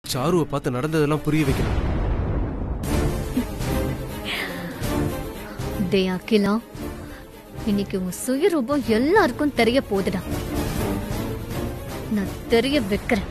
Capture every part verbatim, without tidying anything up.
சாருவை பார்த்து நடந்ததெல்லாம் புரிய வைக்கணும். டே அகிலா, இன்னைக்கு உன் சுயரூபம் எல்லாருக்கும் தெரிய போகுதுடா. நான் தெரிய வைக்கிறேன்.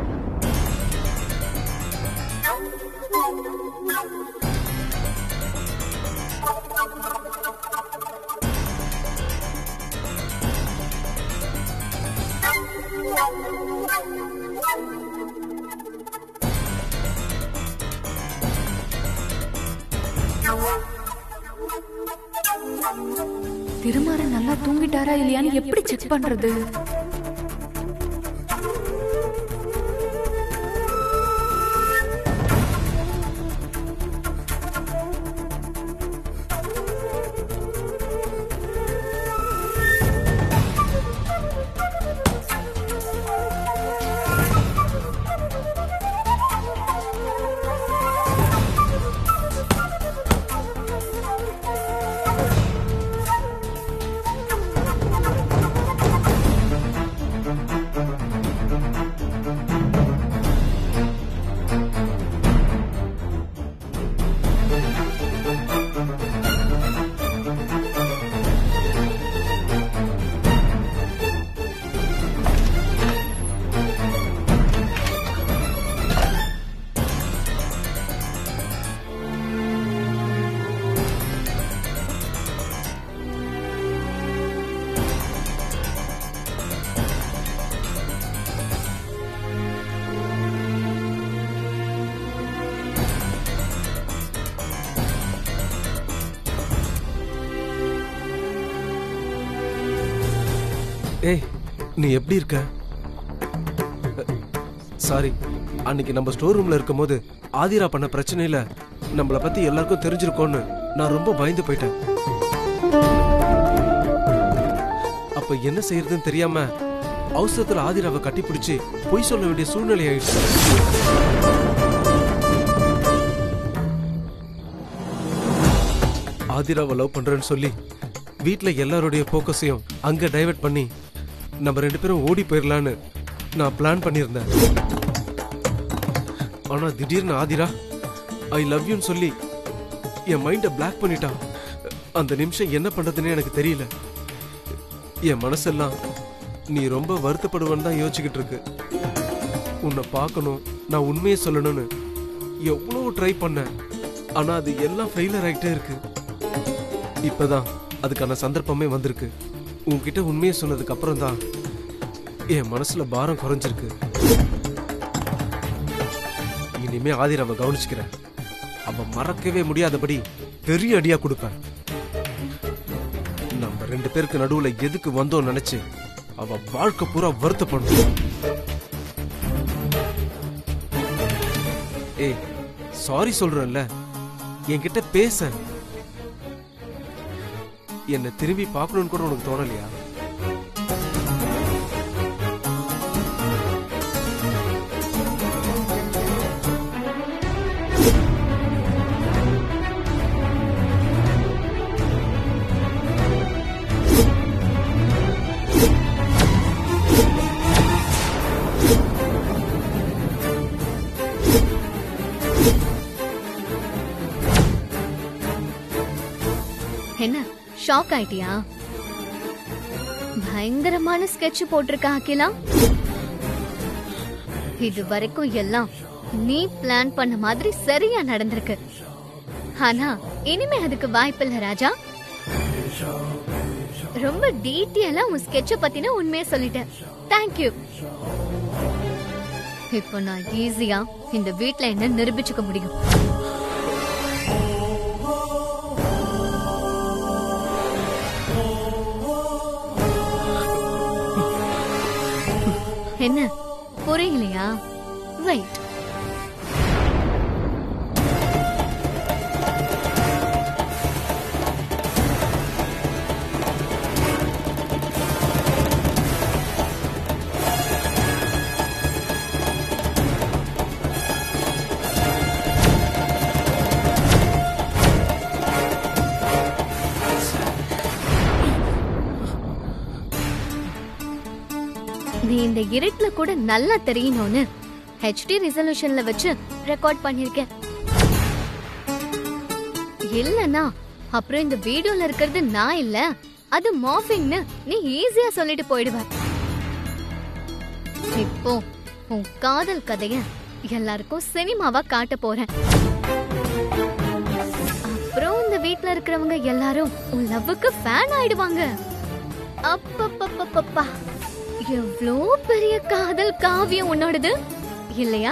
திருமாறன் நல்லா தூங்கிட்டாரா இல்லையான்னு எப்படி செக் பண்றது? ஏய், நீ எப்படி இருக்க? சாரி, அன்னைக்கு நம்ம ஸ்டோர் ரூம்ல இருக்கும் போது ஆதிரா பண்ண பிரச்சனையில நம்மளை பத்தி எல்லாருக்கும் தெரிஞ்சிருக்கோன்னு நான் ரொம்ப பயந்து போயிட்டேன். அப்ப என்ன செய்யறதுன்னு தெரியாம அவசரத்துல ஆதிராவை கட்டி பிடிச்சி பொய் சொல்ல வேண்டிய சூழ்நிலை ஆயிடுச்சு. ஆதிராவை லவ் பண்றேன்னு சொல்லி வீட்டுல எல்லாருடைய போக்கஸையும் அங்க டைவர்ட் பண்ணி நம்ம ரெண்டு பேரும் ஓடி போயிடலான்னு நான் பிளான் பண்ணியிருந்தேன். ஆனா திடீர்னு ஆதிரா ஐ லவ் யூன்னு சொல்லி என் மைண்டை பிளாக் பண்ணிட்டான். அந்த நிமிஷம் என்ன பண்றதுன்னு எனக்கு தெரியல. என் மனசெல்லாம் நீ ரொம்ப வருத்தப்படுவேன்னு தான் யோசிச்சுக்கிட்டு இருக்கு. உன்னை பார்க்கணும், நான் உண்மையை சொல்லணும்னு எவ்வளவு ட்ரை பண்ணேன். ஆனா அது எல்லாம் ஃபெயிலியர் ஆகிட்டே இருக்கு. இப்பதான் அதுக்கான சந்தர்ப்பமே வந்திருக்கு. உன்கிட்ட உண்மையை சொன்னதுக்கு அப்புறம் தான் என் மனசுல பாரம் குறைஞ்சிருக்கு. இனிமே ஆதிராவை கவனிச்சுக்கிறேன். அவ மறக்கவே முடியாதபடி பெரிய அடியா கொடுப்பேன். நம்ம ரெண்டு பேருக்கு நடுவுல எதுக்கு வந்தோம் நினைச்சு அவ வாழ்க்கை பூரா வருத்தப்படும். ஏய், சாரி சொல்றேன்ல, என்கிட்ட பேச. என்ன திரும்பி பார்க்கணும்னு கூட உனக்கு தோணலையா? என்ன ஷாக் ஆயிட்டியா? பயங்கரமான ஸ்கெட்ச் போட்டிருக்கா அகிலா. இது வரைக்கும் எல்லாம் நீ பிளான் பண்ண மாதிரி சரியா நடந்திருக்கு. ஆனா இனிமே அதுக்கு வாய்ப்பில்லை ராஜா. ரொம்ப டீட்டெயிலா உன் ஸ்கெட்ச பத்தின உண்மையை சொல்லிட்டேன். தேங்க்யூ. இப்போ நான் ஈஸியா இந்த வீட்ல என்ன நிரூபிச்சுக்க முடியும். என்ன புரியலையா? வெயிட். நீ இந்த இருட்டுல கூட நல்லா தெரியணும்னு ஹெச்டி ரெசல்யூஷன்ல வச்சு ரெக்கார்ட் பண்ணிருக்கேன். இல்லனா அப்புறம் இந்த வீடியோல இருக்கிறது நான் இல்ல, அது மார்ஃபிங்னு நீ ஈஸியா சொல்லிட்டு போயிடுவ. இப்போ உன் காதல் கதைய எல்லாருக்கும் சினிமாவா காட்ட போறேன். அப்புறம் இந்த வீட்ல இருக்கிறவங்க எல்லாரும் உன் லவ்வுக்கு ஃபேன் ஆயிடுவாங்க. அப்பப்பப்பப்பா, எவ்வளோ பெரிய காதல் காவியம் உன்னோடது இல்லையா?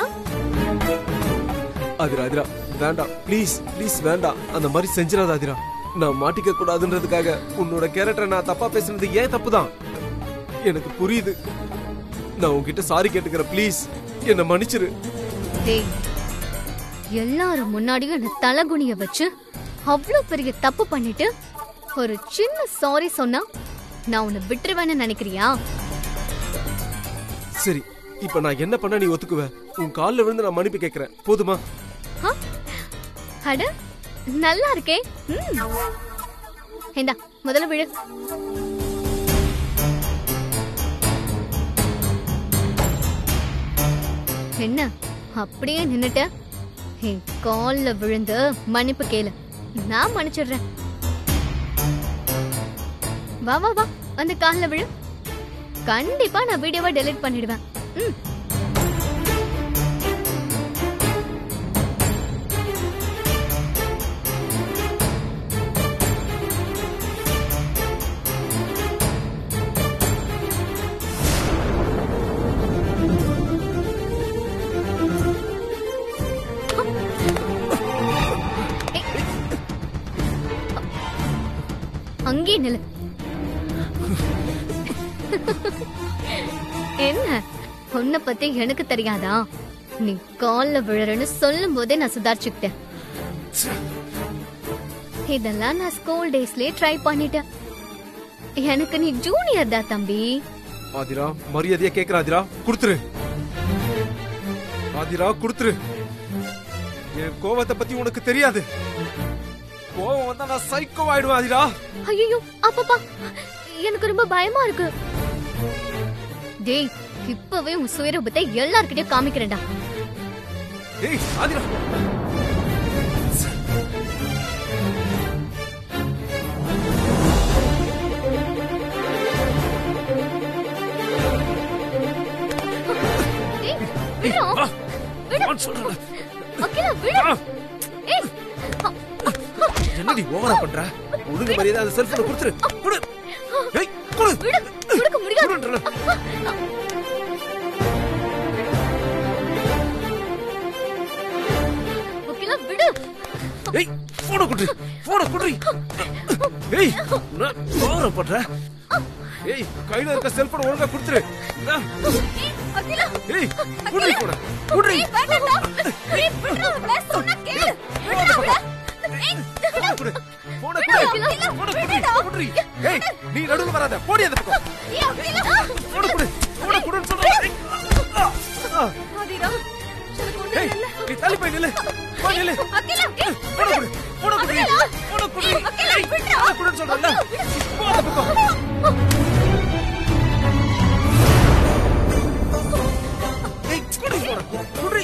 அதிரா அதிரா வேண்டாம், ப்ளீஸ் ப்ளீஸ் வேண்டாம், அந்த மாதிரி செஞ்சிடாத அதிரா. நான் மாட்டிக்க கூடாதுன்றதுக்காக உன்னோட கேரக்டரை நான் தப்பா பேசுனது ஏன் தப்பு தான். எனக்கு புரியுது. நான் உன்கிட்ட சாரி கேட்டுக்கிறேன், ப்ளீஸ் என்ன மன்னிச்சிரு. டேய், எல்லாரும் முன்னாடியும் என்ன தலகுனிய வச்சு அவ்வளவு பெரிய தப்பு பண்ணிட்டு ஒரு சின்ன சாரி சொன்னா நான் உன்னை விட்டுருவேன்னு நினைக்கிறியா? சரி, இப்ப நான் என்ன பண்ண நீ ஒத்துக்குவ? உன் கால்ல விழுந்து நான் மன்னிப்பு கேட்கிறேன், போதுமா? ஆ? அட நல்லா இருக்கே. ம். இந்தா முதல்ல விழு. என்ன அப்படியே நின்னுட்ட? என் கால்ல விழுந்து மன்னிப்பு கேளு, நான் மன்னிச்சிடுறேன். வா வா வா, அந்த கால்ல விழு. கண்டிப்பா நான் வீடியோவை டெலீட் பண்ணிடுவேன். ம். அங்கே நில்லு. என்ன உன்னை பத்தி எனக்கு தெரியாதா? நீ கால்ல விழறன்னு சொல்லும் போதே நான் சுதாரிச்சுக்கிட்டேன். இதெல்லாம் நான் ஸ்கூல் டேஸ்லயே ட்ரை பண்ணிட்டேன். எனக்கு நீ ஜூனியர் தான் தம்பி. ஆதிரா, மரியாதையா கேக்குற ஆதிரா, குடுத்துரு. ஆதிரா குடுத்துரு. என் கோவத்தை பத்தி உனக்கு தெரியாது. கோவம் வந்தா நான் சைக்கோ ஆயிடுவேன் ஆதிரா. ஐயோ அப்பப்பா, எனக்கு ரொம்ப பயமா இருக்கு. டேய், இப்பவே உன் சுயரூபத்தை எல்லார்கிட்டயும் காமிக்கிறேன்டா. டேய் ஆதிரா, டேய் விடு. விடு சொல்றேன். அகிலா விடு. ஏய் என்னடி ஓவரா பண்ற? ஒழுங்கு மரியாதை அந்த செல்போனை குடுத்துரு. குடு. ஏய் குடு. விடு. குடுக்க முடியாது. அகிலா விடு. ஏய் போன குடு. போன குடு. ஏய் நான் ஓவரா பண்ற? ஏய் கையில இருக்க செல்போனை ஒழுங்கா குடுத்துரு. ஏய் அகிலா. ஏய் குடு போட. குடு. ஏய் வேண்டாம்டா. ஏய் விடு, நான் சொன்னா கேளு. விடு. ஏய் குடு. போன குடு. போன குடு. ஏய் நீ நடுவுல வராத. போடி அந்த பக்கம். ஏய் அகிலா. போன குடு. போன குடுன்னு சொல்றேன். ஆதிரா, ஏய் நீ தள்ளி போய் நில்லு. போய் நில்லு. அகிலா. ஏய் போன குடு. போன குடு. போன குடு. ஏய் போன குடுன்னு சொல்றேன்ல. போ அந்த பக்கம். ஏய் குடு. குடு.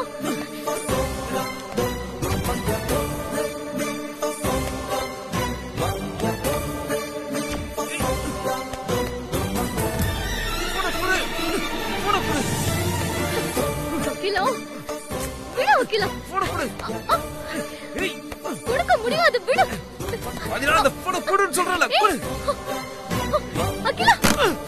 அகிலா, போன குடு. ஏய் கொடுக்க முடியாது. விடு. ஆதிரா, அந்த போன குடுன்னு சொல்றேன்ல. குடு. அகிலா.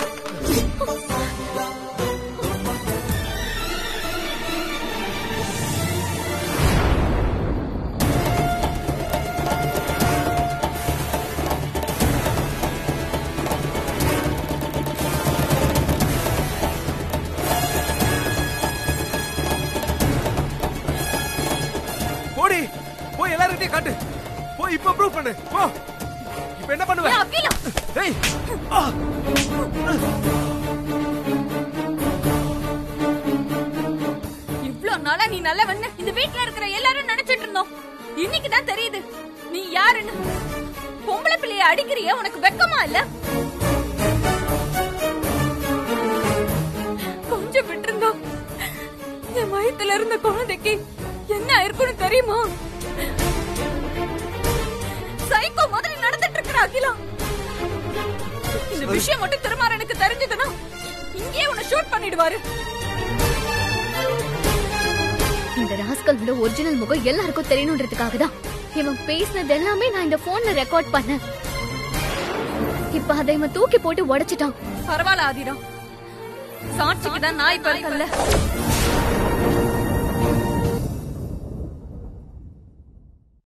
போடி. போய் எல்லார்கிட்டயும் காட்டு. போய் இப்ப ப்ரூவ் பண்ணு. போ. இப்ப என்ன பண்ணுவ? ஏய் அகிலா. ஏய் ஆ. இவ்ளோ நாளா நீ நல்லவன்னு இந்த வீட்ல இருக்கிற எல்லாரும் நினைச்சிட்டு இருந்தோம். இன்னைக்கு தான் தெரியுது நீ யாருன்னு. பொம்பளை பிள்ளைய அடிக்கிறிய, உனக்கு வெக்கமா இல்ல? கொஞ்சம் விட்டுருந்தோம், என் வயித்துல இருந்த குழந்தைக்கு என்ன இருக்குன்னு தெரியுமா? சைக்கோ மாதிரி நடந்துட்டு இருக்கிற அகிலா. இந்த விஷயம் மட்டும் திருமாறனுக்கு தெரிஞ்சதுன்னா இங்கேயே உன்னை ஷூட் பண்ணிடுவாரு. இந்த ராஸ்கலோட ஒரிஜினல் முகம் எல்லாருக்கும் தெரியணும்ன்றதுக்காக தான் இவன் பேசினது எல்லாமே நான் இந்த போன்ல ரெக்கார்ட் பண்ணேன். இப்ப அதை இவன் தூக்கி போட்டு உடைச்சிட்டான். பரவாயில்ல ஆதிரா, சாட்சிக்கு தான் நான் இப்ப இருக்கல.